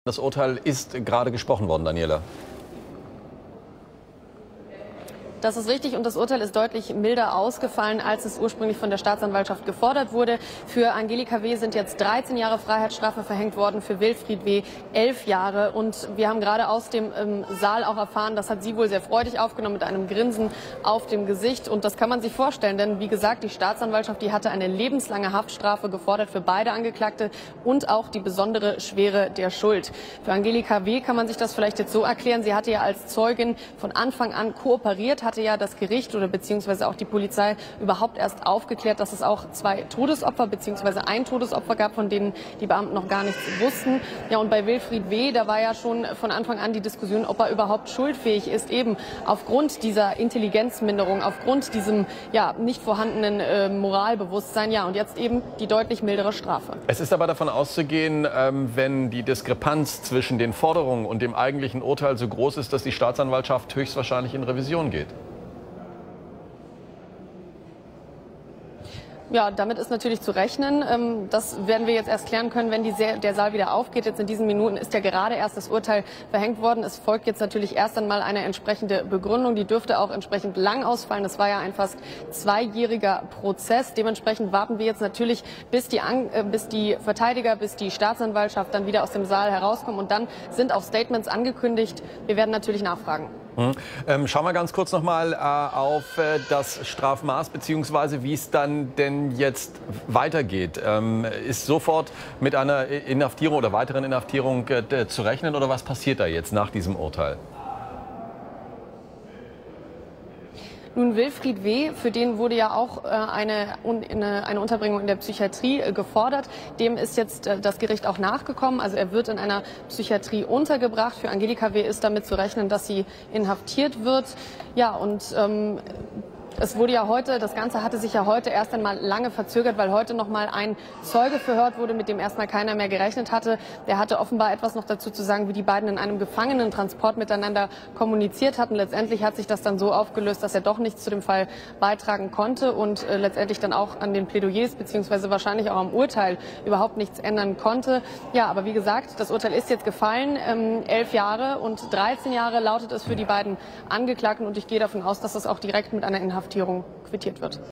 Das Urteil ist gerade gesprochen worden, Daniela. Das ist richtig und das Urteil ist deutlich milder ausgefallen, als es ursprünglich von der Staatsanwaltschaft gefordert wurde. Für Angelika W. sind jetzt 13 Jahre Freiheitsstrafe verhängt worden, für Wilfried W. 11 Jahre. Und wir haben gerade aus dem Saal auch erfahren, das hat sie wohl sehr freudig aufgenommen mit einem Grinsen auf dem Gesicht. Und das kann man sich vorstellen, denn wie gesagt, die Staatsanwaltschaft, die hatte eine lebenslange Haftstrafe gefordert für beide Angeklagte und auch die besondere Schwere der Schuld. Für Angelika W. kann man sich das vielleicht jetzt so erklären, sie hatte ja als Zeugin von Anfang an kooperiert, hatte ja das Gericht oder beziehungsweise auch die Polizei überhaupt erst aufgeklärt, dass es auch 2 Todesopfer beziehungsweise ein Todesopfer gab, von denen die Beamten noch gar nichts wussten. Ja, und bei Wilfried W., da war ja schon von Anfang an die Diskussion, ob er überhaupt schuldfähig ist, eben aufgrund dieser Intelligenzminderung, aufgrund diesem nicht vorhandenen Moralbewusstsein. Ja, und jetzt eben die deutlich mildere Strafe. Es ist aber davon auszugehen, wenn die Diskrepanz zwischen den Forderungen und dem eigentlichen Urteil so groß ist, dass die Staatsanwaltschaft höchstwahrscheinlich in Revision geht. Ja, damit ist natürlich zu rechnen. Das werden wir jetzt erst klären können, wenn der Saal wieder aufgeht. Jetzt in diesen Minuten ist ja gerade erst das Urteil verhängt worden. Es folgt jetzt natürlich erst einmal eine entsprechende Begründung. Die dürfte auch entsprechend lang ausfallen. Das war ja ein fast 2-jähriger Prozess. Dementsprechend warten wir jetzt natürlich, bis die Verteidiger, bis die Staatsanwaltschaft dann wieder aus dem Saal herauskommen. Und dann sind auch Statements angekündigt. Wir werden natürlich nachfragen. Schauen wir ganz kurz noch mal auf das Strafmaß bzw. wie es dann denn jetzt weitergeht. Ist sofort mit einer Inhaftierung oder weiteren Inhaftierung zu rechnen oder was passiert da jetzt nach diesem Urteil? Nun, Wilfried W., für den wurde ja auch eine Unterbringung in der Psychiatrie gefordert. Dem ist jetzt das Gericht auch nachgekommen. Also er wird in einer Psychiatrie untergebracht. Für Angelika W. ist damit zu rechnen, dass sie inhaftiert wird. Ja, und es wurde ja heute, das Ganze hatte sich ja heute erst einmal lange verzögert, weil heute noch mal ein Zeuge verhört wurde, mit dem erstmal keiner mehr gerechnet hatte. Der hatte offenbar etwas noch dazu zu sagen, wie die beiden in einem Gefangenentransport miteinander kommuniziert hatten. Letztendlich hat sich das dann so aufgelöst, dass er doch nichts zu dem Fall beitragen konnte und letztendlich dann auch an den Plädoyers beziehungsweise wahrscheinlich auch am Urteil überhaupt nichts ändern konnte. Ja, aber wie gesagt, das Urteil ist jetzt gefallen. 11 Jahre und 13 Jahre lautet es für die beiden Angeklagten und ich gehe davon aus, dass das auch direkt mit einer Inhaftierung quittiert wird.